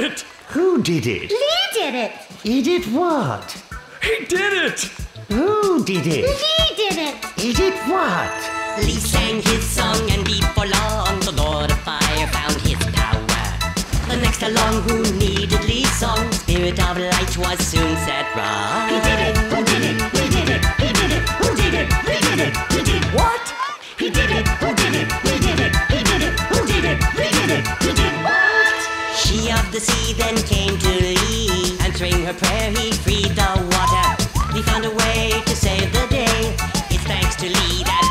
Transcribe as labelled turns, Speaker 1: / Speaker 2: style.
Speaker 1: it!
Speaker 2: Who did it?
Speaker 3: Lee did it!
Speaker 2: He did what?
Speaker 1: He did it!
Speaker 2: Who did it?
Speaker 3: Lee did it!
Speaker 2: He did what?
Speaker 4: Lee sang his song, and before long the Lord of Fire found his power. The next along who needed Lee's song, Spirit of Light was soon set right.
Speaker 3: He did it! Who did it? He did it! He did it! Who did it? He did it! He did it!
Speaker 4: What?
Speaker 3: He did it! Who did it? He did it! He did it! Who did it? He did it! He did what?
Speaker 4: She of the sea then came to Lee. Answering her prayer, he freed the water. Lee found a way to save the day. It's thanks to Lee that